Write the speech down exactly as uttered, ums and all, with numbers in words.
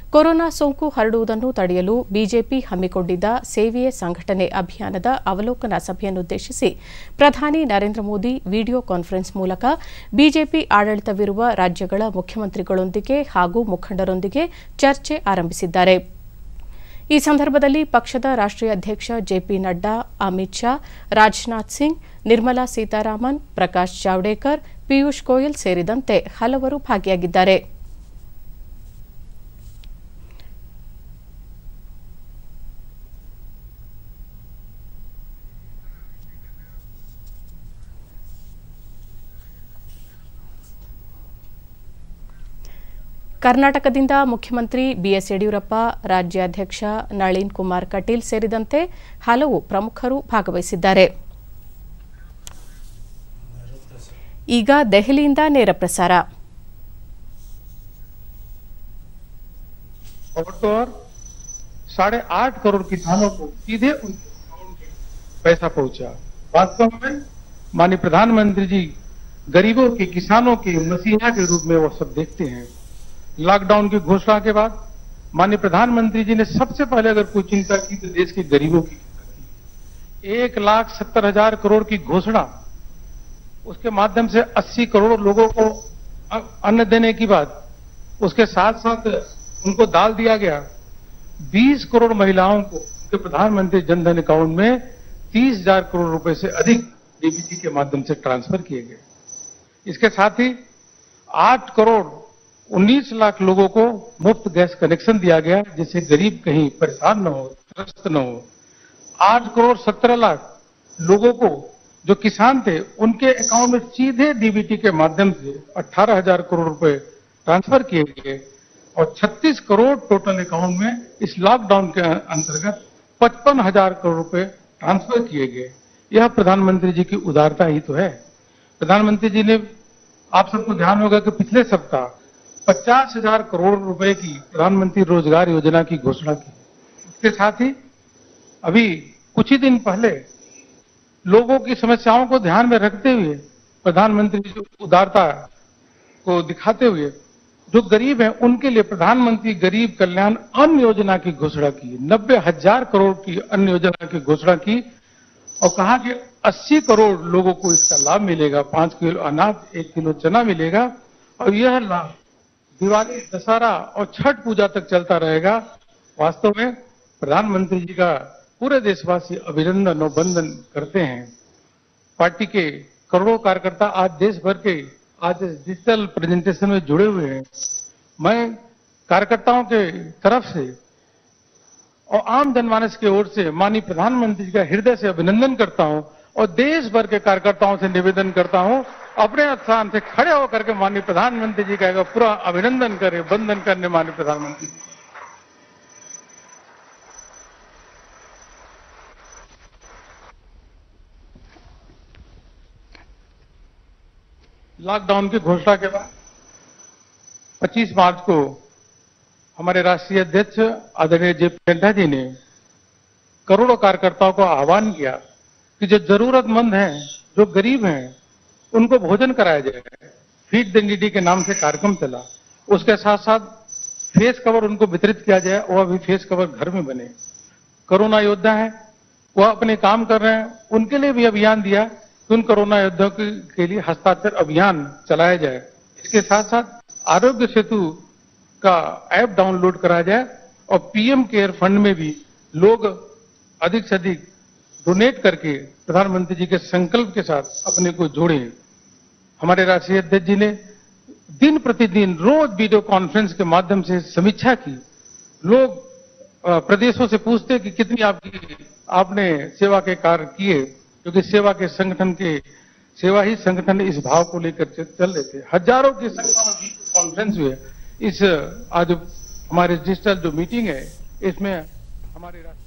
Corona ಸೋಂಕು ಹರಡುವುದನ್ನು ತಡೆಯಲು ಬಿಜೆಪಿ ಹಮ್ಮಿಕೊಂಡಿದ್ದ ಸೇವೆಯೇ ಸಂಘಟನೆ ಅಭಿಯಾನದ ಅವಲೋಕನ ಸಭೆಯನ್ನುದ್ದೇಶಿಸಿ ಪ್ರಧಾನಿ ನರೇಂದ್ರ ಮೋದಿ ವಿಡಿಯೋ ಕಾನ್ಫರೆನ್ಸ್ ಮೂಲಕ ಬಿಜೆಪಿ ಆಡಳಿತವಿರುವ ರಾಜ್ಯಗಳ ಮುಖ್ಯಮಂತ್ರಿಗಳೊಂದಿಗೆ ಹಾಗೂ ಮುಖಂಡರೊಂದಿಗೆ ಚರ್ಚೆ ಆರಂಭಿಸಿದ್ದಾರೆ. ಈ ಸಂದರ್ಭದಲ್ಲಿ ಪಕ್ಷದ ರಾಷ್ಟ್ರೀಯ ಅಧ್ಯಕ್ಷ ಜೆಪಿ ನಡ್ಡಾ, ಅಮಿತ್ ಶಾ, ರಾಜನಾಥ್ ಸಿಂಗ್, ನಿರ್ಮಲಾ ಸೀತಾರಾಮನ್, ಪ್ರಕಾಶ್ ಜಾವಡೇಕರ್, ಪಿಯೂಷ್ ಗೋಯಲ್ ಸೇರಿದಂತೆ ಹಲವರು ಭಾಗಿಯಾಗಿದ್ದಾರೆ. ಕರ್ನಾಟಕದಿಂದ ಮುಖ್ಯಮಂತ್ರಿ ಬಿಎಸ್ ಯಡಿಯೂರಪ್ಪ, ರಾಜ್ಯಾಧ್ಯಕ್ಷ ನಳಿನ್ ಕುಮಾರ್ ಕಟೀಲ್ ಸೇರಿದಂತೆ ಹಲವು ಪ್ರಮುಖರು ಭಾಗವಹಿಸಿದ್ದಾರೆ. ಈಗ ದೆಹಲಿಯಿಂದ ನೇರ ಪ್ರಸಾರ. साढ़े आठ करोड़ किसानों को सीधे उनके अकाउंट में पैसा पहुंचा. वास्तव में माननीय प्रधानमंत्री जी गरीबों के, किसानों के मसीहा के रूप में वो सब देखते हैं. लॉकडाउन की घोषणा के बाद माननीय प्रधानमंत्री जी ने सबसे पहले अगर कोई चिंता की तो देश के गरीबों की चिंता की. एक लाख सत्तर हजार करोड़ की घोषणा, उसके माध्यम से अस्सी करोड़ लोगों को अन्न देने की बात, उसके साथ साथ उनको दाल दिया गया. बीस करोड़ महिलाओं को उनके प्रधानमंत्री जनधन अकाउंट में तीस हजार करोड़ रुपए से अधिक डीबीटी के माध्यम से ट्रांसफर किए गए. इसके साथ ही आठ करोड़ उन्नीस लाख लोगों को मुफ्त गैस कनेक्शन दिया गया, जिससे गरीब कहीं परेशान न हो, त्रस्त न हो. आठ करोड़ सत्रह लाख लोगों को जो किसान थे उनके अकाउंट में सीधे डीबीटी के माध्यम से अठारह हजार करोड़ रुपए ट्रांसफर किए गए और छत्तीस करोड़ टोटल अकाउंट में इस लॉकडाउन के अंतर्गत पचपन हजार करोड़ रुपए ट्रांसफर किए गए. यह प्रधानमंत्री जी की उदारता ही तो है. प्रधानमंत्री जी ने, आप सबको ध्यान होगा कि पिछले सप्ताह पचास हजार करोड़ रुपए की प्रधानमंत्री रोजगार योजना की घोषणा की. इसके साथ ही अभी कुछ ही दिन पहले लोगों की समस्याओं को ध्यान में रखते हुए प्रधानमंत्री जी उदारता को दिखाते हुए जो गरीब हैं उनके लिए प्रधानमंत्री गरीब कल्याण अन्न योजना की घोषणा की. नब्बे हजार करोड़ की अन्न योजना की घोषणा की और कहा कि अस्सी करोड़ लोगों को इसका लाभ मिलेगा. पांच किलो अनाज, एक किलो चना मिलेगा और यह लाभ दिवाली, दशहरा और छठ पूजा तक चलता रहेगा. वास्तव में प्रधानमंत्री जी का पूरे देशवासी अभिनंदन और वंदन करते हैं. पार्टी के करोड़ों कार्यकर्ता आज देश भर के आज डिजिटल प्रेजेंटेशन में जुड़े हुए हैं. मैं कार्यकर्ताओं के तरफ से और आम जनमानस की ओर से माननीय प्रधानमंत्री जी का हृदय से अभिनंदन करता हूं और देश भर के कार्यकर्ताओं से निवेदन करता हूं अपने स्थान से खड़े होकर के माननीय प्रधानमंत्री जी का पूरा अभिनंदन करें, वंदन करने माननीय प्रधानमंत्री जी. लॉकडाउन की घोषणा के बाद पच्चीस मार्च को हमारे राष्ट्रीय अध्यक्ष आदरणीय जेपी नड्डा जी ने करोड़ों कार्यकर्ताओं को आह्वान किया कि जो जरूरतमंद हैं, जो गरीब हैं, उनको भोजन कराया जाए. फीड द नीडी के नाम से कार्यक्रम चला. उसके साथ साथ फेस कवर उनको वितरित किया जाए और अभी फेस कवर घर में बने. कोरोना योद्धा हैं, वह अपने काम कर रहे हैं, उनके लिए भी अभियान दिया कि उन कोरोना योद्धाओं के लिए हस्ताक्षर अभियान चलाया जाए. इसके साथ साथ आरोग्य सेतु का ऐप डाउनलोड कराया जाए और पीएम केयर फंड में भी लोग अधिक से अधिक डोनेट करके प्रधानमंत्री जी के संकल्प के साथ अपने को जोड़े. हमारे राष्ट्रीय अध्यक्ष जी ने दिन प्रतिदिन रोज वीडियो कॉन्फ्रेंस के माध्यम से समीक्षा की. लोग प्रदेशों से पूछते कि कितनी आपकी आपने सेवा के कार्य किए, क्योंकि सेवा के संगठन के सेवा ही संगठन इस भाव को लेकर चल रहे थे. हजारों की संख्या में कॉन्फ्रेंस हुए. इस आज हमारे डिजिटल जो मीटिंग है इसमें हमारे